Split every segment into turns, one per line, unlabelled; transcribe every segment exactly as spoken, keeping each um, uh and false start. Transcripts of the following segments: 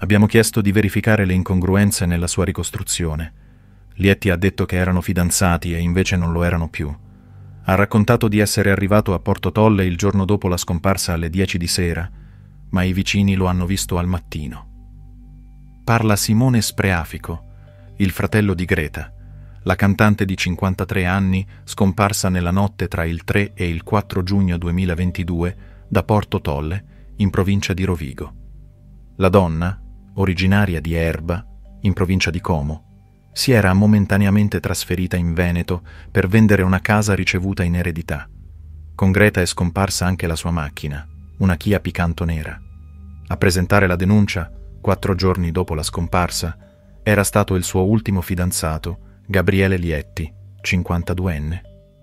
Abbiamo chiesto di verificare le incongruenze nella sua ricostruzione. Lietti ha detto che erano fidanzati e invece non lo erano più. Ha raccontato di essere arrivato a Porto Tolle il giorno dopo la scomparsa alle dieci di sera, ma i vicini lo hanno visto al mattino. Parla Simone Spreafico, il fratello di Greta, la cantante di cinquantatré anni scomparsa nella notte tra il tre e il quattro giugno duemilaventidue da Porto Tolle, in provincia di Rovigo. La donna, originaria di Erba, in provincia di Como, si era momentaneamente trasferita in Veneto per vendere una casa ricevuta in eredità. Con Greta è scomparsa anche la sua macchina, una Kia Picanto nera. A presentare la denuncia, quattro giorni dopo la scomparsa, era stato il suo ultimo fidanzato, Gabriele Lietti, cinquantaduenne.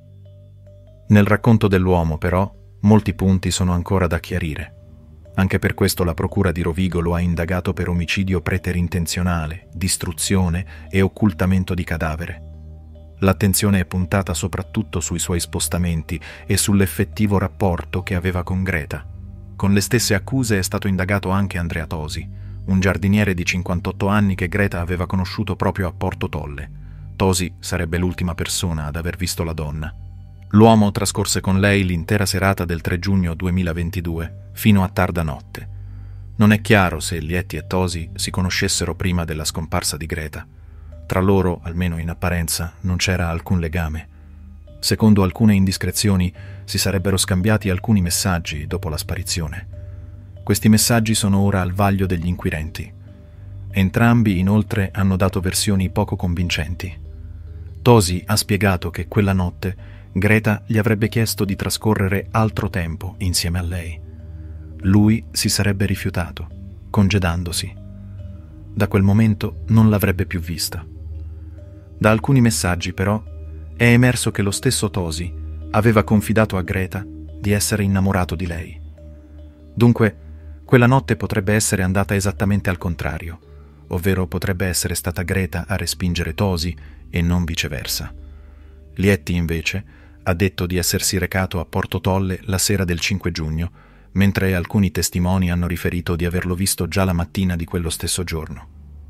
Nel racconto dell'uomo, però, molti punti sono ancora da chiarire. Anche per questo la Procura di Rovigo lo ha indagato per omicidio preterintenzionale, distruzione e occultamento di cadavere. L'attenzione è puntata soprattutto sui suoi spostamenti e sull'effettivo rapporto che aveva con Greta. Con le stesse accuse è stato indagato anche Andrea Tosi, un giardiniere di cinquantotto anni che Greta aveva conosciuto proprio a Porto Tolle. Tosi sarebbe l'ultima persona ad aver visto la donna. L'uomo trascorse con lei l'intera serata del tre giugno duemilaventidue, fino a tarda notte. Non è chiaro se Lietti e Tosi si conoscessero prima della scomparsa di Greta. Tra loro, almeno in apparenza, non c'era alcun legame. Secondo alcune indiscrezioni, si sarebbero scambiati alcuni messaggi dopo la sparizione. Questi messaggi sono ora al vaglio degli inquirenti. Entrambi, inoltre, hanno dato versioni poco convincenti. Tosi ha spiegato che quella notte Greta gli avrebbe chiesto di trascorrere altro tempo insieme a lei. Lui si sarebbe rifiutato, congedandosi. Da quel momento non l'avrebbe più vista. Da alcuni messaggi, però, è emerso che lo stesso Tosi aveva confidato a Greta di essere innamorato di lei. Dunque, quella notte potrebbe essere andata esattamente al contrario, ovvero potrebbe essere stata Greta a respingere Tosi e non viceversa. Lietti, invece, ha detto di essersi recato a Porto Tolle la sera del cinque giugno, mentre alcuni testimoni hanno riferito di averlo visto già la mattina di quello stesso giorno.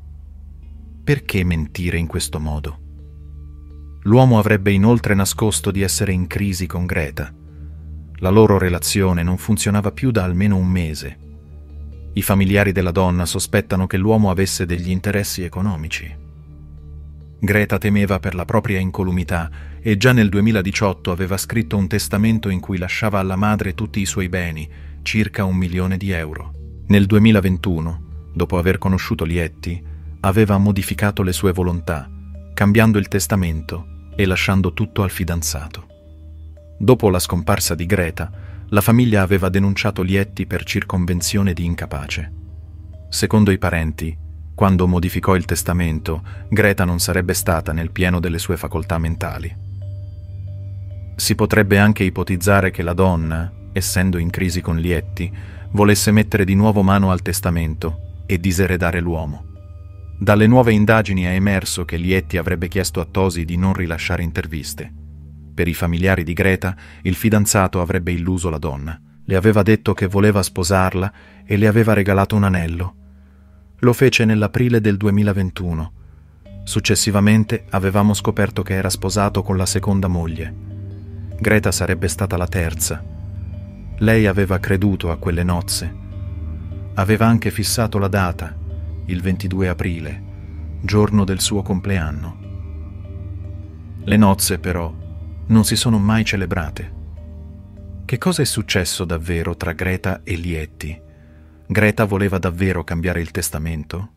Perché mentire in questo modo? L'uomo avrebbe inoltre nascosto di essere in crisi con Greta. La loro relazione non funzionava più da almeno un mese. I familiari della donna sospettano che l'uomo avesse degli interessi economici. Greta temeva per la propria incolumità e già nel duemiladiciotto aveva scritto un testamento in cui lasciava alla madre tutti i suoi beni, circa un milione di euro. Nel duemilaventuno, dopo aver conosciuto Lietti, aveva modificato le sue volontà, cambiando il testamento e lasciando tutto al fidanzato. Dopo la scomparsa di Greta, la famiglia aveva denunciato Lietti per circonvenzione di incapace. Secondo i parenti, quando modificò il testamento, Greta non sarebbe stata nel pieno delle sue facoltà mentali. Si potrebbe anche ipotizzare che la donna, essendo in crisi con Lietti, volesse mettere di nuovo mano al testamento e diseredare l'uomo. Dalle nuove indagini è emerso che Lietti avrebbe chiesto a Tosi di non rilasciare interviste. Per i familiari di Greta, il fidanzato avrebbe illuso la donna. Le aveva detto che voleva sposarla e le aveva regalato un anello. Lo fece nell'aprile del duemilaventuno. Successivamente avevamo scoperto che era sposato con la seconda moglie. Greta sarebbe stata la terza. Lei aveva creduto a quelle nozze. Aveva anche fissato la data, il ventidue aprile, giorno del suo compleanno. Le nozze, però, non si sono mai celebrate. Che cosa è successo davvero tra Greta e Lietti? Greta voleva davvero cambiare il testamento?